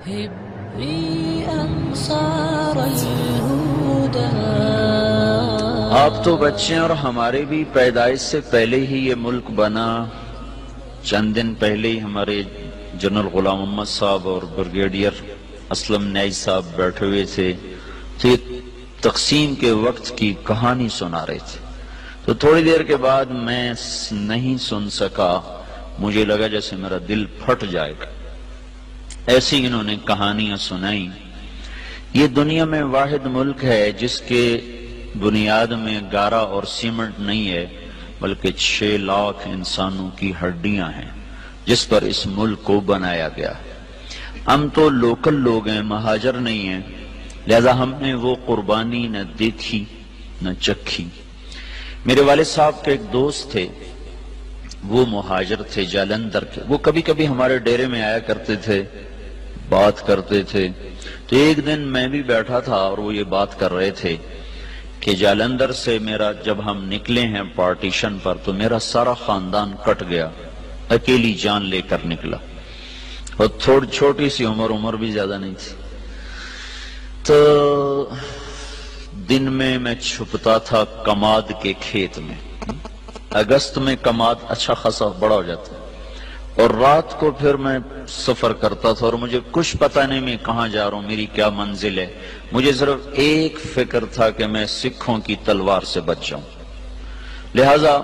آپ تو بچے اور ہمارے بھی پیدائش سے پہلے ہی یہ ملک بنا. چند دن پہلے ہی ہمارے جنرل غلام محمد صاحب اور بریگیڈیئر اسلم نیائی صاحب بیٹھے ہوئے تھے تو یہ تقسیم کے وقت کی کہانی سنا رہے تھے. تو تھوڑی دیر کے بعد میں نہیں سن سکا، مجھے لگا جیسے میرا دل پھٹ جائے گا. ایسی انہوں نے کہانیاں سنائی. یہ دنیا میں واحد ملک ہے جس کے بنیاد میں گارا اور سیمنٹ نہیں ہے بلکہ 6 لاکھ انسانوں کی ہڈیاں ہیں جس پر اس ملک کو بنایا گیا ہے. ہم تو لوکل لوگ ہیں، مہاجر نہیں ہیں، لہذا ہم نے وہ قربانی نہ دیکھی نہ چکھی. میرے والد صاحب کے ایک دوست تھے، وہ مہاجر تھے جالندھر کے. وہ کبھی کبھی ہمارے ڈیرے میں آیا کرتے تھے، بات کرتے تھے. تو ایک دن میں بھی بیٹھا تھا اور وہ یہ بات کر رہے تھے کہ جالندھر سے میرا جب ہم نکلے ہیں پارٹیشن پر تو میرا سارا خاندان کٹ گیا، اکیلی جان لے کر نکلا. اور تھوڑی چھوٹی سی عمر بھی زیادہ نہیں تھی. تو دن میں چھپتا تھا کماد کے کھیت میں. اگست میں کماد اچھا خاصا بڑا ہو جاتا ہے. اور رات کو پھر میں سفر کرتا تھا اور مجھے کچھ پتہ نہیں میں کہاں جا رہا ہوں، میری کیا منزل ہے. مجھے صرف ایک فکر تھا کہ میں سکھوں کی تلوار سے بچ جاؤں. لہذا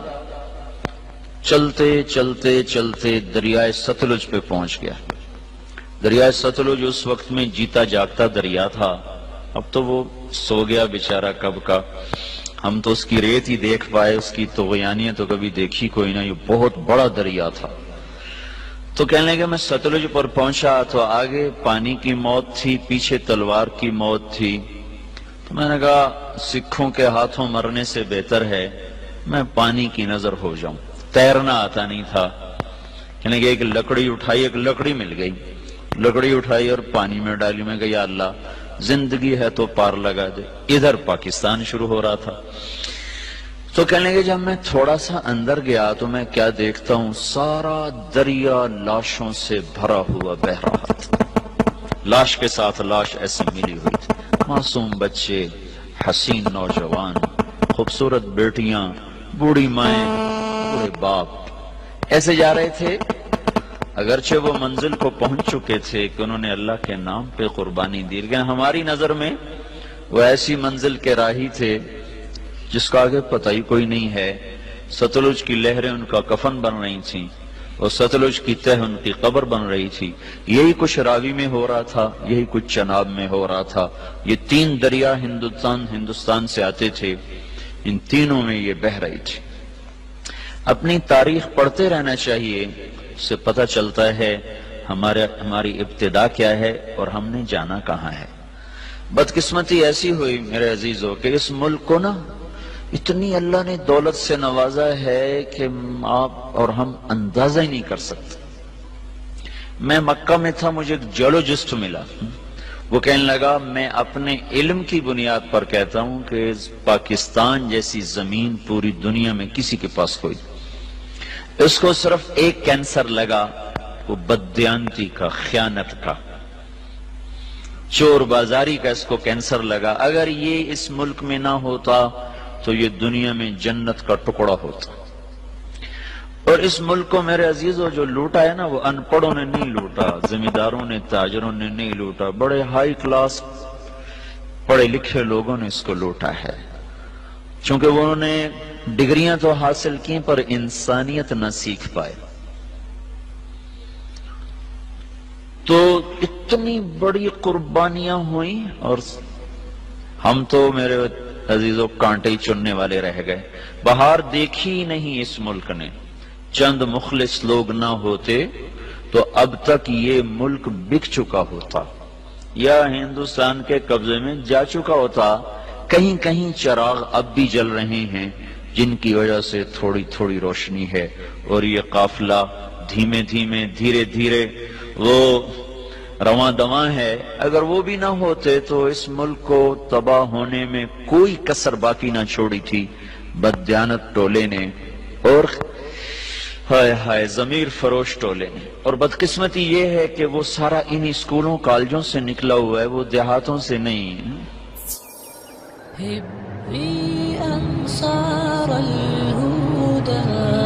چلتے چلتے چلتے دریائے ستلج پہ پہنچ گیا. دریائے ستلج اس وقت میں جیتا جاگتا دریا تھا. اب تو وہ سو گیا بیچارہ کب کا. ہم تو اس کی ریت ہی دیکھ پائے، اس کی طغیانیت تو کبھی دیکھی کوئی نہ. یہ بہت بڑا دریا تھا. تو کہنے لگے میں ستلج پر پہنچا تو آگے پانی کی موت تھی، پیچھے تلوار کی موت تھی. تو میں نے کہا سکھوں کے ہاتھوں مرنے سے بہتر ہے میں پانی کی نظر ہو جاؤں. تیرنا آتا نہیں تھا. کہنے لگے ایک لکڑی اٹھائی، ایک لکڑی مل گئی، لکڑی اٹھائی اور پانی میں ڈالی. میں کہا یا اللہ زندگی ہے تو پار لگا دے. ادھر پاکستان شروع ہو رہا تھا. تو کہنے لگے جب میں تھوڑا سا اندر گیا تو میں کیا دیکھتا ہوں، سارا دریا لاشوں سے بھرا ہوا بہ رہا تھا. لاش کے ساتھ لاش ایسی ملی ہوئی تھی. معصوم بچے، حسین نوجوان، خوبصورت بیٹیاں، بوڑھی مائیں، بوڑھے باپ ایسے جا رہے تھے. اگرچہ وہ منزل کو پہنچ چکے تھے کہ انہوں نے اللہ کے نام پہ قربانی دی، لیکن ہماری نظر میں وہ ایسی منزل کے راہی تھے جس کا آگے پتہ ہی کوئی نہیں ہے. ستلج کی لہریں ان کا کفن بن رہی تھیں اور ستلج کی تہ ان کی قبر بن رہی تھی. یہی کچھ راوی میں ہو رہا تھا، یہی کچھ چناب میں ہو رہا تھا. یہ 3 دریا ہندوستان سے آتے تھے، ان تینوں میں یہ بہ رہی تھی. اپنی تاریخ پڑھتے رہنا چاہیے، اس سے پتہ چلتا ہے ہماری ابتدا کیا ہے اور ہم نے جانا کہاں ہے. بدقسمتی ایسی ہوئی میرے عزیزو کہ اس ملک کو نا اتنی اللہ نے دولت سے نوازا ہے کہ آپ اور ہم اندازہ ہی نہیں کر سکتے. میں مکہ میں تھا، مجھے ایک جیولوجسٹ ملا. وہ کہنے لگا میں اپنے علم کی بنیاد پر کہتا ہوں کہ پاکستان جیسی زمین پوری دنیا میں کسی کے پاس کوئی. اس کو صرف ایک کینسر لگا، وہ بددیانتی کا، خیانت کا، چور بازاری کا اس کو کینسر لگا. اگر یہ اس ملک میں نہ ہوتا تو یہ دنیا میں جنت کا ٹکڑا ہوتا. اور اس ملک کو میرے عزیزو جو لوٹا ہے نا، وہ ان پڑھوں نے نہیں لوٹا، زمینداروں نے، تاجروں نے نہیں لوٹا، بڑے ہائی کلاس پڑھے لکھے لوگوں نے اس کو لوٹا ہے. چونکہ انہوں نے ڈگریاں تو حاصل کی پر انسانیت نہ سیکھ پائے. تو اتنی بڑی قربانیاں ہوئیں اور ہم تو میرے عزیزوں کانٹے ہی چننے والے رہ گئے. بہار دیکھی نہیں اس ملک نے. چند مخلص لوگ نہ ہوتے تو اب تک یہ ملک بک چکا ہوتا یا ہندوستان کے قبضے میں جا چکا ہوتا. کہیں کہیں چراغ اب بھی جل رہے ہیں جن کی وجہ سے تھوڑی تھوڑی روشنی ہے. اور یہ قافلہ دھیمے دھیمے دھیرے دھیرے وہ رواں دواں ہے. اگر وہ بھی نہ ہوتے تو اس ملک کو تباہ ہونے میں کوئی کسر باقی نہ چھوڑی تھی بددیانت ٹولے نے. ہائے ہائے ضمیر فروش ٹولے نے، اور بدقسمتی یہ ہے کہ وہ سارا انہی اسکولوں کالجوں سے نکلا ہوا ہے، وہ دیہاتوں سے نہیں۔ هبي أنصار الهدى